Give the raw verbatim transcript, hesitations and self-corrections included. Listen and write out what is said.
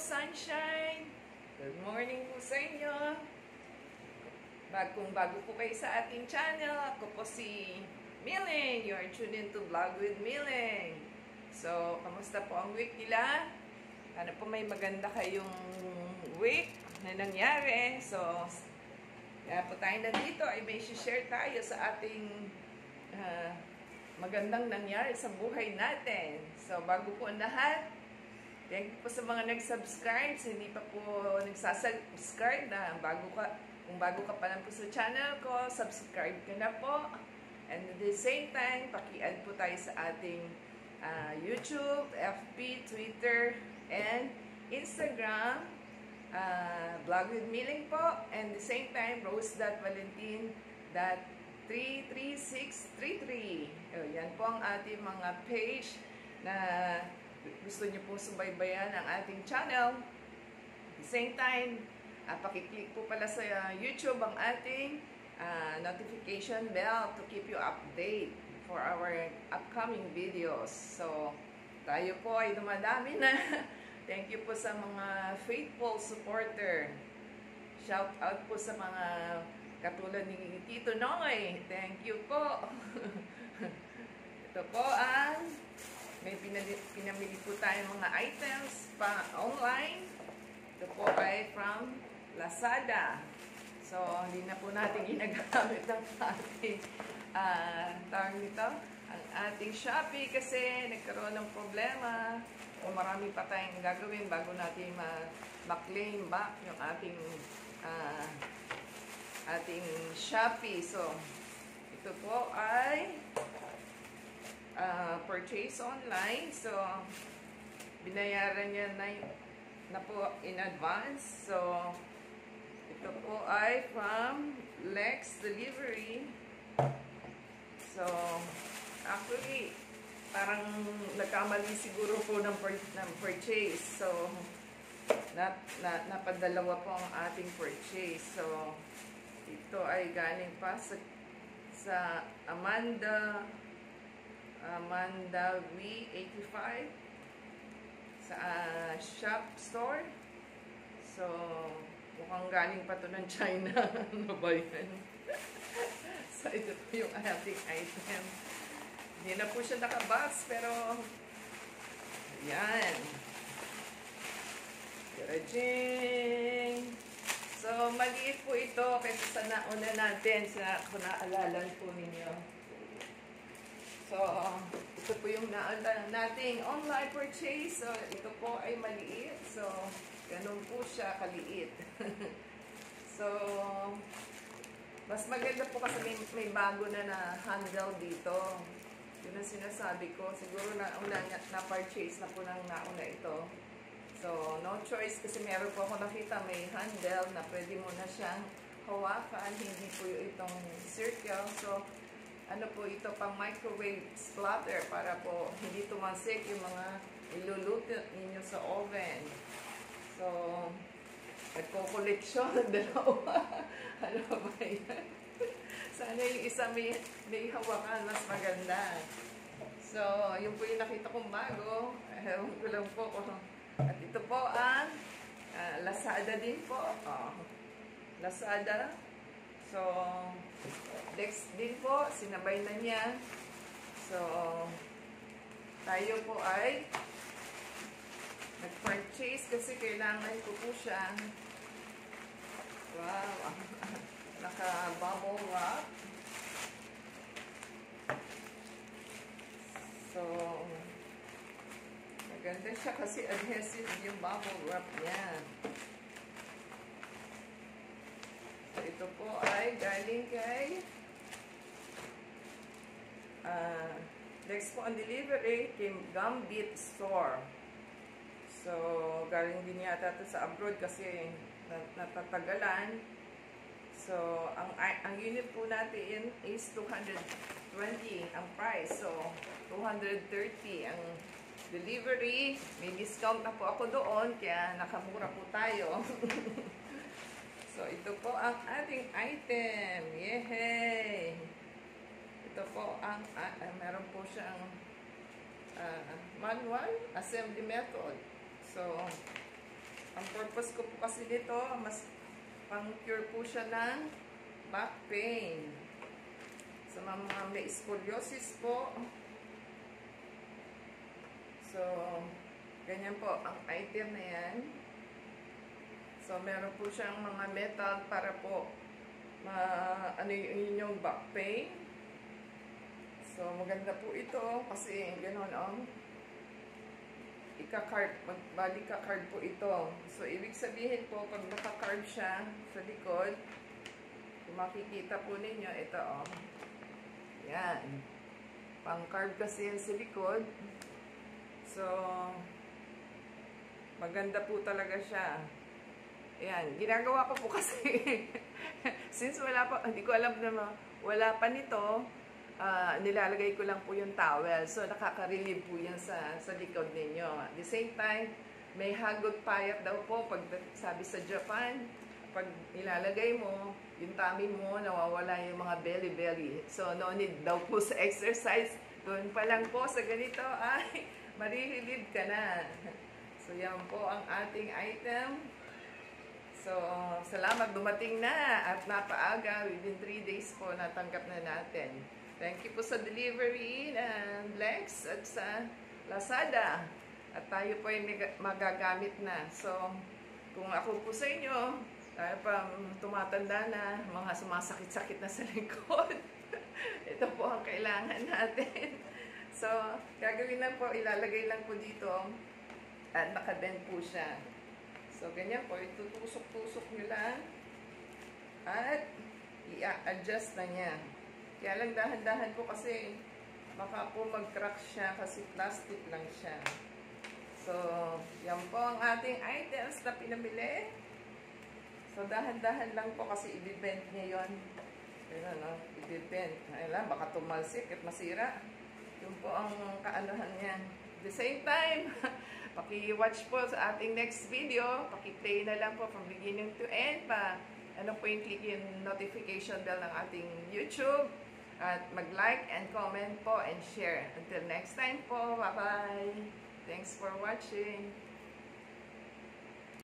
sunshine! Good morning po sa inyo! Bag, kung bago po kayo sa ating channel, ako po si Milling. You are tuned into Vlog with Milling. So, kamusta po ang week nila? Sana po may maganda kayong week na nangyari. So, kaya po tayo nandito ay may share tayo sa ating uh, magandang nangyari sa buhay natin. So, bago po ang lahat, thank you po sa mga nag-subscribe. Hindi pa po nagsasubscribe na bago ka, kung bago ka pa lang po sa channel ko, subscribe ka na po. And at the same time, paki-add po tayo sa ating uh, YouTube, F B, Twitter, and Instagram. Uh, Vlog with Milling po. And at the same time, rose dot valentin dot three three six three three. O, yan po ang ating mga page na gusto niyo po subaybayan ang ating channel. At the same time, uh, pakiclick po pala sa uh, YouTube ang ating uh, notification bell to keep you update for our upcoming videos. So, tayo po ay dumadami na. Thank you po sa mga faithful supporter. Shout out po sa mga katulad ni Tito Noy. Thank you po. Ito po ang may pinali, pinamili po tayong mga items pa online. Ito po ay from Lazada. So, hindi na po natin ginagamit ang ating uh, tawag nito, ang ating Shopee kasi nagkaroon ng problema. O marami pa tayong gagawin bago natin ma-claim back yung ating uh, ating Shopee. So, ito po ay uh, purchase online. So, binayaran niya na, na po in advance. So, ito po ay from Lex Delivery. So, actually, parang nagkamali siguro po ng, ng purchase. So, na, na, napadalawa po ang ating purchase. So, ito ay galing pa sa, sa Amanda Amanda V eighty-five sa uh, shop store. So, mukhang galing pa to ng China. Ano ba yan? So, ito po yung ating item. Hindi na po siya nakabox, pero yan. Karajing! So, maliit po ito kasi sa nauna natin, sa kung naalalan po ninyo. So, ito po yung naalalan nating online purchase. So, ito po ay maliit. So, ganun po siya kaliit. So, mas maganda po kasi may, may bago na na handle dito. Yun ang sinasabi ko. Siguro na una na-purchase na po ng nauna ito. So, no choice kasi meron po ako nakita may handle na pwede mo na siyang hawakan. Hindi po yung itong circle. So, ano po ito pang microwave splatter para po hindi tumasik yung mga iluluto ninyo sa oven. So, nagko-collection. Dalawa. Ano ba yan? Sana yung isa may, may hawakan, mas maganda. So, yun po yung nakita kong bago. Ewan ko lang po. At ito po ang uh, Lazada din po. Oh, Lazada. So, next din po, sinabay na niya. So, tayo po ay nag-purchase kasi kailangan ko po siya. Wow. Naka-bubble wrap. So, maganda siya kasi adhesive yung bubble wrap niya. So, ito po ay galing kay uh, next po ang delivery kay Gambit Store. So, galing din yata ito sa abroad kasi natatagalan. So, ang, ang unit po natin is two hundred twenty ang price. So, two hundred thirty ang delivery. May discount na po ako doon, kaya nakamura po tayo. So, ito po ang ating item. Yehey! Ito po ang, uh, uh, meron po siyang uh, manual assembly method. So, Ang purpose ko po kasi dito, mas pang-cure po siya ng back pain. Sa mga may scoliosis po. So, ganyan po ang item na yan. So, meron po siyang mga metal para po ma ano yung inyong back pain. So, maganda po ito kasi gano'n, oh. Ika-carb, magbalik ka-carb po ito. So, ibig sabihin po, pag naka-carb siya sa likod, kung makikita po ninyo, ito, oh. Yan. Pang-carb kasi yan sa likod. So, maganda po talaga siya. Ayan, ginagawa ko po kasi, since wala pa, hindi ko alam na wala pa nito, uh, nilalagay ko lang po yung towel. So, nakaka-relieve po yan sa, sa likod ninyo. At the same time, may hagod payat daw po, pag sabi sa Japan, pag nilalagay mo, yung tummy mo, nawawala yung mga belly-belly. So, no need daw po sa exercise. Doon pa lang po sa ganito, ay, marirelieve ka na. So, yan po ang ating item. So, salamat, dumating na at napaaga, within three days po natanggap na natin. Thank you po sa delivery ng Lex at sa Lazada. At tayo po ay magagamit na. So, kung ako po sa inyo, tayo pa tumatanda na, mga sumasakit-sakit na sa likod. Ito po ang kailangan natin. So, gagawin lang po, ilalagay lang po dito at nakabend po siya. So, ganyan po, itutusok-tusok nyo lang at i-adjust na niya. Kaya lang dahan-dahan po kasi baka po mag-crack siya kasi plastic lang siya. So, yan po ang ating items na pinamili. So, dahan-dahan lang po kasi i-bend niya yun. Ayun, no? I-bend. Ayun lang, baka tumalsik at masira. Yun po ang kaanohan niya. At the same time, paki-watch po sa ating next video. Paki-play na lang po from beginning to end pa. Ano po yung click yung notification bell ng ating YouTube. At mag-like and comment po and share. Until next time po. Bye-bye. Thanks for watching.